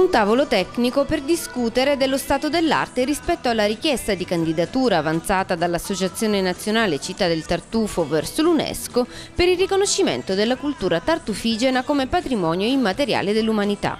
Un tavolo tecnico per discutere dello stato dell'arte rispetto alla richiesta di candidatura avanzata dall'Associazione Nazionale Città del Tartufo verso l'UNESCO per il riconoscimento della cultura tartufigena come patrimonio immateriale dell'umanità.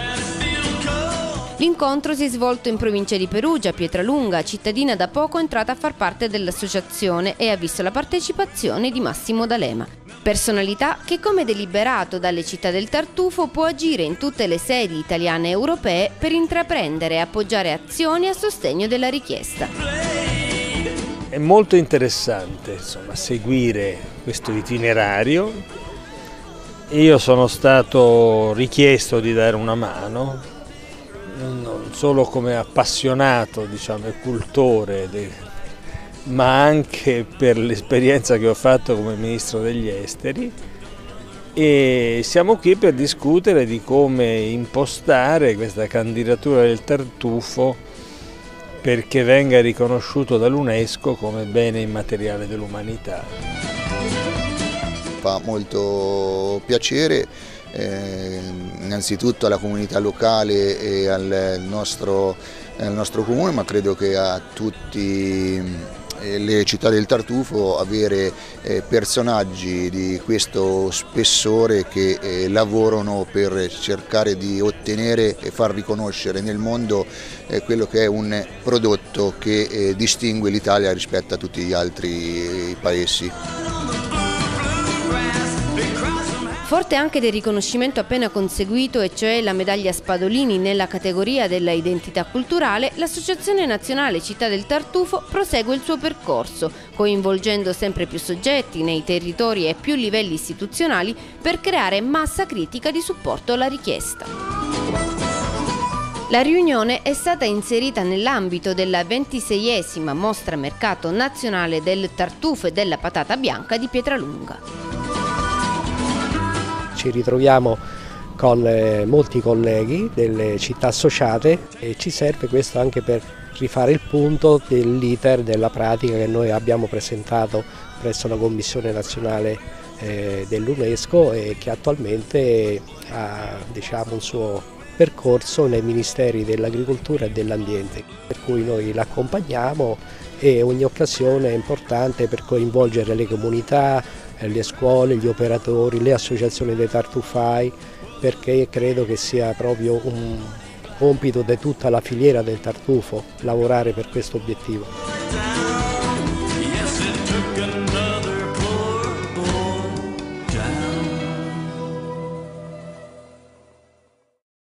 L'incontro si è svolto in provincia di Perugia, Pietralunga, cittadina da poco entrata a far parte dell'associazione, e ha visto la partecipazione di Massimo D'Alema. Personalità che, come deliberato dalle città del Tartufo, può agire in tutte le sedi italiane e europee per intraprendere e appoggiare azioni a sostegno della richiesta. È molto interessante, insomma, seguire questo itinerario. Io sono stato richiesto di dare una mano, non solo come appassionato, diciamo, e cultore, ma anche per l'esperienza che ho fatto come Ministro degli Esteri, e siamo qui per discutere di come impostare questa candidatura del tartufo perché venga riconosciuto dall'UNESCO come bene immateriale dell'umanità. Fa molto piacere innanzitutto alla comunità locale e al nostro comune, ma credo che a tutte le città del Tartufo avere personaggi di questo spessore che lavorano per cercare di ottenere e far riconoscere nel mondo quello che è un prodotto che distingue l'Italia rispetto a tutti gli altri paesi. Forte anche del riconoscimento appena conseguito, e cioè la medaglia Spadolini nella categoria della identità culturale, l'Associazione Nazionale Città del Tartufo prosegue il suo percorso, coinvolgendo sempre più soggetti nei territori e più livelli istituzionali per creare massa critica di supporto alla richiesta. La riunione è stata inserita nell'ambito della 26esima Mostra Mercato Nazionale del Tartufo e della Patata Bianca di Pietralunga. Ci ritroviamo con molti colleghi delle città associate e ci serve questo anche per rifare il punto dell'iter della pratica che noi abbiamo presentato presso la Commissione Nazionale dell'UNESCO e che attualmente ha, diciamo, un suo percorso nei Ministeri dell'Agricoltura e dell'Ambiente, per cui noi l'accompagniamo e ogni occasione è importante per coinvolgere le comunità, le scuole, gli operatori, le associazioni dei tartufai, perché credo che sia proprio un compito di tutta la filiera del tartufo lavorare per questo obiettivo.